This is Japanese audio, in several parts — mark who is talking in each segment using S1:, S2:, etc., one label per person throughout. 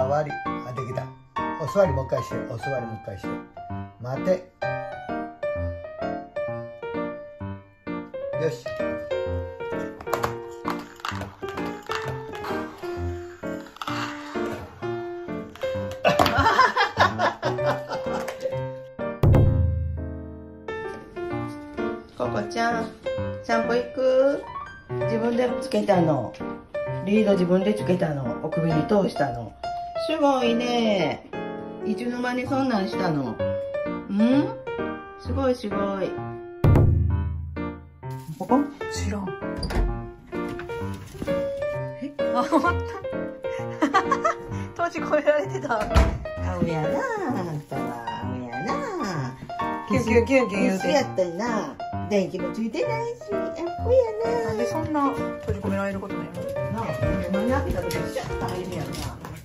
S1: わり。あ、できた。お座りもう一回して。お座りもう一回して。待て。よし。
S2: ココちゃん、散歩行く？自分でつけたの。リード自分でつけたの。お首に通したの。すごいね。いつの間にそんなんしたの？すごいすごい。ここ？
S3: 知らん。あ、終わった。閉じ込められてた。
S2: 青やなあんたは。青やな。
S3: キュンキュンキュンキュン言うて。
S2: やったな。電気もついてないし、あっこやな。
S3: なんでそんな閉じ込められることないの？
S2: なあ、間に開けた時にシャッと入るやんな。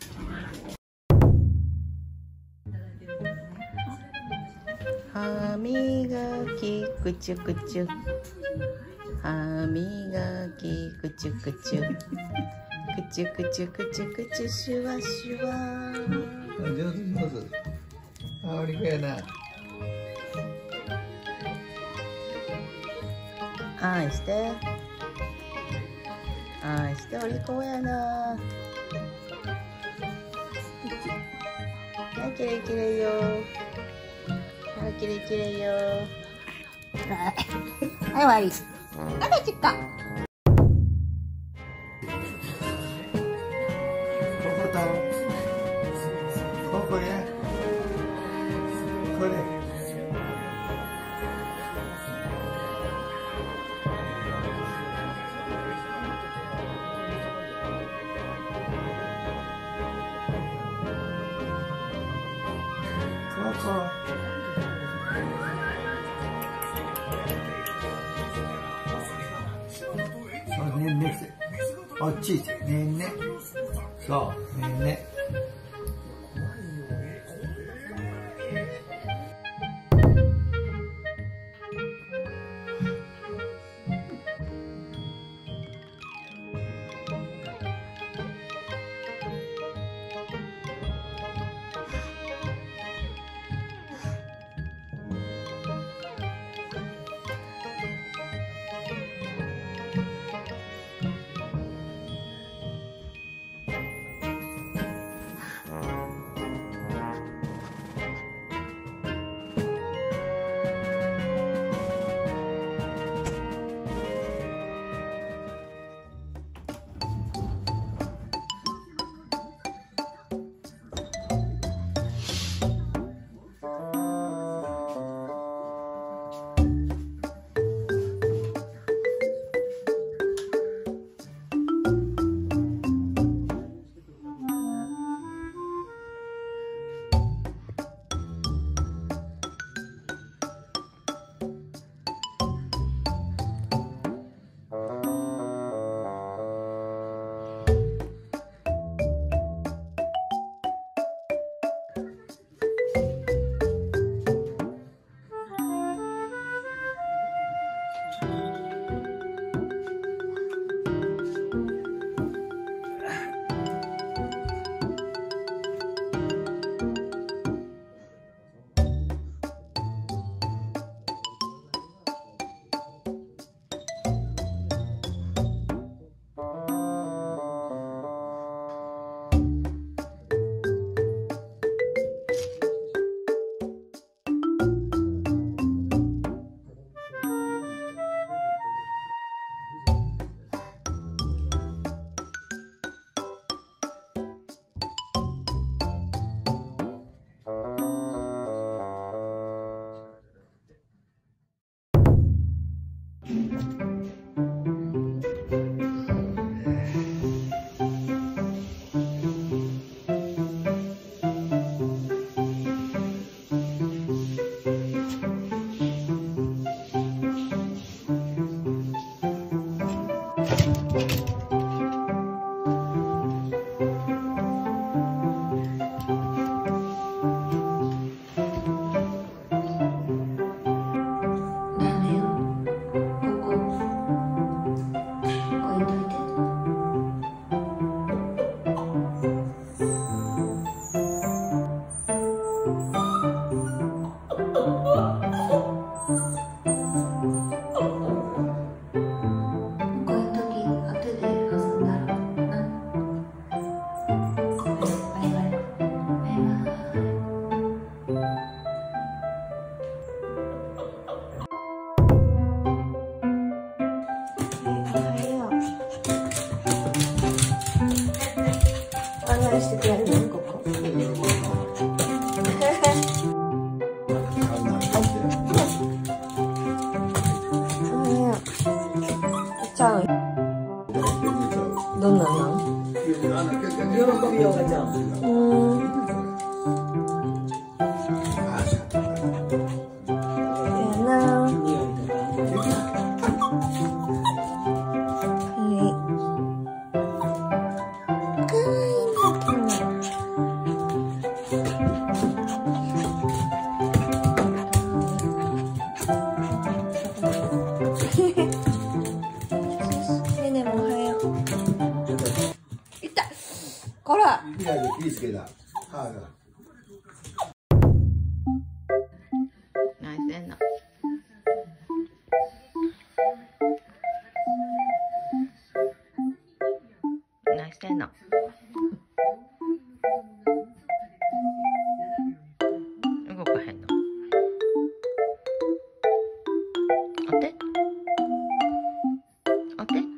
S2: 歯磨きくちゅくちゅ。歯磨きくちゅくちゅ。くちゅくちゅくちゅくちゅシュワシュワ。
S1: 上手上手。あ、お利口やな。
S2: 愛して。愛してお利口やな。はい、きれいきれいよ。はい、きれいきれいよ。はい、終わり。あら、ちっか。
S1: ここや。これ。ここ。ねんねして。あっち行って。ねんね。そう。ねんね。
S3: こういう時後で遊んだろうな。バイバイ。バイバイ。案内してくれるのここ。ちゃう。どんなんなん？
S2: 喜びようがちゃう。
S3: ねねもおはよう。いったこら
S2: 何してんの？何してんの？動かへんの？お手？お手？